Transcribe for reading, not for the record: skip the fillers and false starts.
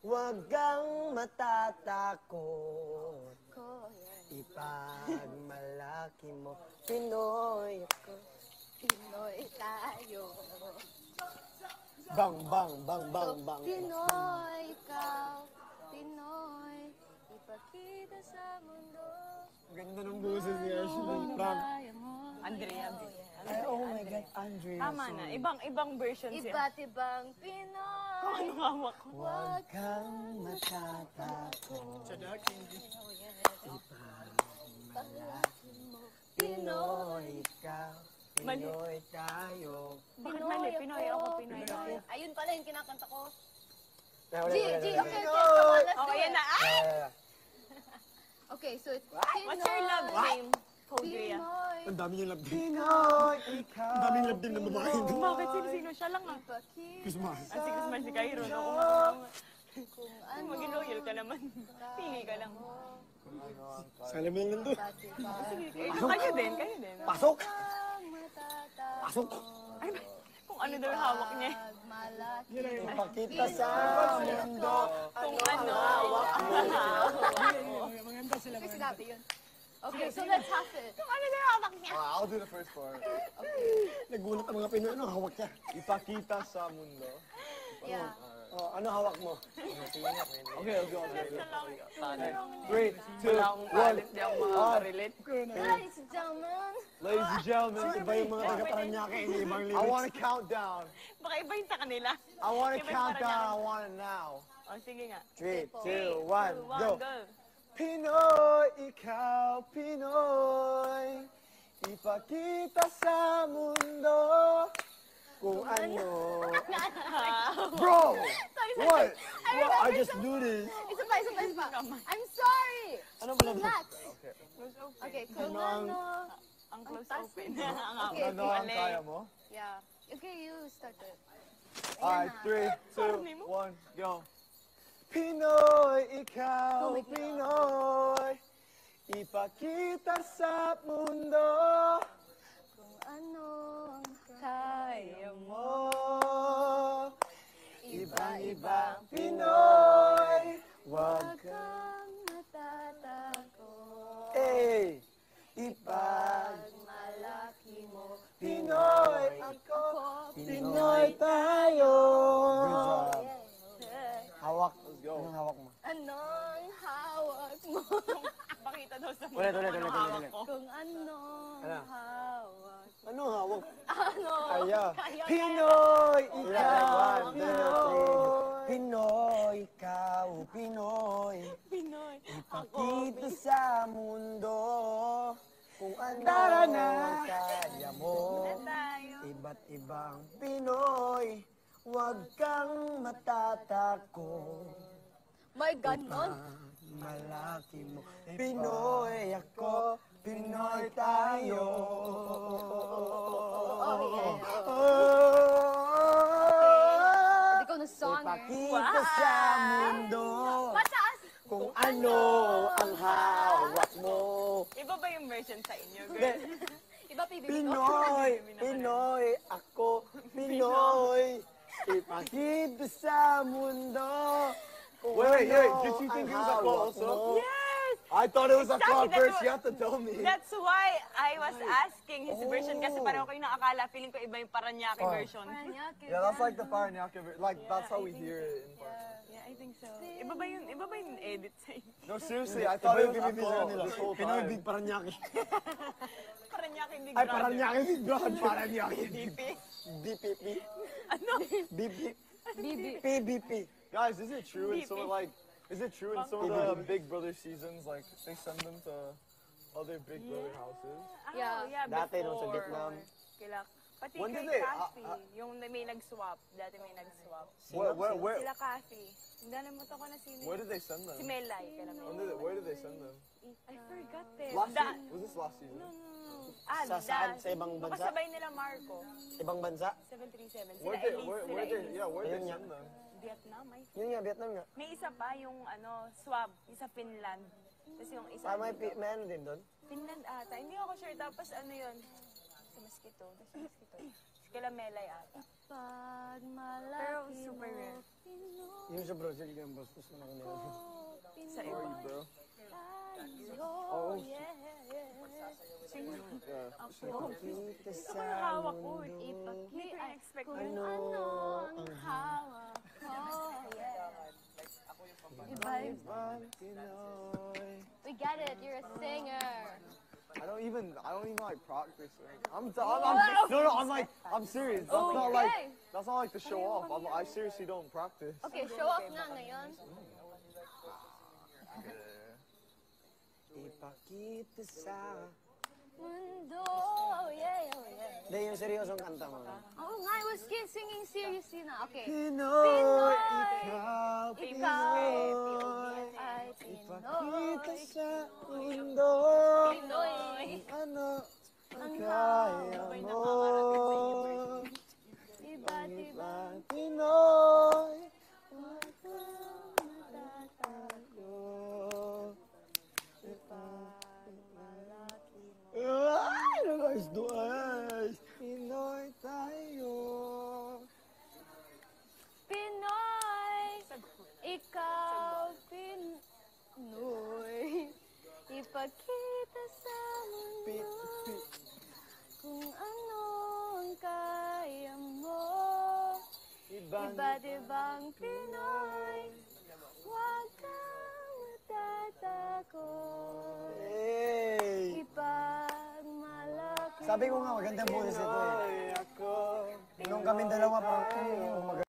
Huwag kang matatakot. Ipagmalaki mo. Pinoy ako. Pinoy tayo. Bang, bang, bang, bang, bang. Pinoy, ikaw, Pinoy, ipakita sa mundo. Ganda ng boses ni Ashley. Andrea. Ay, oh my God, Andrea. Tama na. Ibang version siya. Iba't ibang Pinoy. Ano hawak ko? Huwag kang matatakot. Pinoy ikaw, Pinoy tayo. Bakit mali? Pinoy ako, Pinoy ako. Ayun pala yung kinakanta ko. Wala, G, wala, G, wala. okay, okay, come on, let's Oh, do yan it. na. Ah! Okay, so it's What's your love name, Kodria? Pinoy, Ang dami niyang labding. Pinoy ikaw. Ang dami niyang labding ng babae doon. Bakit sino-sino? Siya lang ah. ipakita Christmas. Si Kusman si Cairo. No? kung ano. Maging loyal ka naman. Pili ka lang. Sala mo lang nandun. Kayo din. Pasok! Ang matatakot. Pasok! Ay, kung ano daw yung hawak niya. Malaki. Ipakita sa mundo. Kung ano hawak Kasi sinabi yun. Okay, so let's have it. Kung ano daw yung hawak niya. I'll do the first part. Nagulat ang mga Pinoy. Ano hawak niya? Ipakita sa mundo. Yeah. Oh, ano hawak mo? Okay, I'll go. Three, two, Wala akong one. kalit. Di ako makaka-relate. Ladies and gentlemen, Ladies and gentlemen, Iba yung mga taga-Paranaque. Ibang I lyrics. want to count down. Baka iba yung sa kanila. I want to Iba yung count Paranaque. down. I want it now. O, sige nga. 3, 2, 1, 2, 1, go! go. Pinoy, ikaw, Pinoy. Ipakita sa mundo Kung ano. Bro! sorry, What? Well, I just do this. isa pa. I'm sorry. Ano pala to? Relax. Close open. Okay, kung Ano ang- ano. Ang close taas open. mo. Ang Okay, Ano ang kaya mo? Yeah. Okay, you start it. Alright, 3, Parang 2, mo. 1, go. Pinoy, ikaw, Pinoy. Ipakita sa mundo Kung ano ang Kaya mo. mo. Ibang-ibang Pinoy. Wag Huwag kang matatakot. Eh! Ipag Malaki mo. Pinoy, ako, Pinoy tayo. Good job. Hawak. Let's go. Anong hawak mo? Anong hawak mo? Pakita daw sa Ulit, mga ulit, ano ulit, hawak ulit. ko. Kung anong Ano? hawak. Anong hawak? Ano? Kaya. Kaya. Pinoy, One, ikaw, two, Pinoy. Pinoy, ikaw, Pinoy. Pinoy. Ipakita sa mundo kung ano Tara na. ang kaya mo. Tayo. Iba't ibang Pinoy, huwag kang matatakot. May ganon. Malaki mo. Pinoy ako, Pinoy tayo. Oh, yeah. Ikaw na songer. Ipakita sa mundo Mataas. kung ano ang hawak mo. Iba ba yung version sa inyo, girl? Iba PBB ko. Pinoy, Pinoy, ako, Pinoy. Ipakita sa mundo kung Wait, ano did you think it ang was a call hawak also? mo. Yes! I thought it was a Exactly, call that's first. what- You have to tell me. That's why I was asking his version kasi Oh. pareho kayo nakakala. Feeling ko iba yung Paranaque version. Paranaque. Yeah, that's like the Paranaque. Like that's how we hear it in Paranaque. Yeah, I think so. Iba ba yung edit sa inyo? No, seriously, I thought it was a Bibibisa call nila. this whole Pinoy time. Big Paranaque. Paranaque hindi Ay, brother. Paranaque Big Brother. Paranaque. DP. DPP. Ano? BP. BB. PBP. Guys, is it true in some of like, is it true in some of the Bang. Big Brother seasons, like they send them to other Big Brother houses? Yeah. Yeah, Dati nung sa before. Vietnam. Kila, pati When kay did they- Kathy, yung may nag-swap. Dati may nag-swap. Where Sila Kathy. Hindi mo to ko na sino. where did they send them? Si Melay. Kala Melay. Where did they send them? I forgot it. Last season? Was this last season? No. Sa saan? Sa ibang Baka bansa? sabay nila Marco. Ibang bansa? 737. Sila Where did Elise. where Sila did Elise. where did Ayun they nga. send them? Vietnam, I think. Yun nga, Vietnam nga. May isa pa yung swab. Isa Finland. Tapos yung isa Ah, may ano din doon? Finland ata. Hindi ako sure. Tapos ano yun? Sa Mosquito. Tapos sa Mosquito. Kila Melay ata. Pagmalaki Pero super rare. Yung sa Brazil, yung boss, gusto na kanila. Sa iba. Bro. Oh, yeah. Yeah. Ipakita Ito ko yung hawak ko. Ipakita Hindi ko in-expect kung yun. ano ang hawak ko, yeah. Iba, Ibang Pinoy. we get it, you're a singer. I don't even like practice. I'm serious. That's not like to show off. I seriously don't practice. Okay, show off na ngayon. Ipakita sa... Mundo, yeah, oh, yeah. Hindi, yung seryosong kanta mo. Oh nga, I was singing seriously na. Okay. Pinoy, Ikaw, Pinoy. ay Ipakita Pinoy. sa mundo. Pinoy. Ano ang Ang kaya mo? Iba't ibang Ibang Pinoy. matatago. Ay, guys, guys. Pinoy tayo. Pinoy, ikaw, Pinoy. Ipakita sa mundo kung ano ang kaya mo. Iba't ibang Pinoy, huwag kang matatakot. Hey. Ipagmalaki Sabi ko nga, magandang boses ito eh. Ay, ako. Nung kami dalawa pa,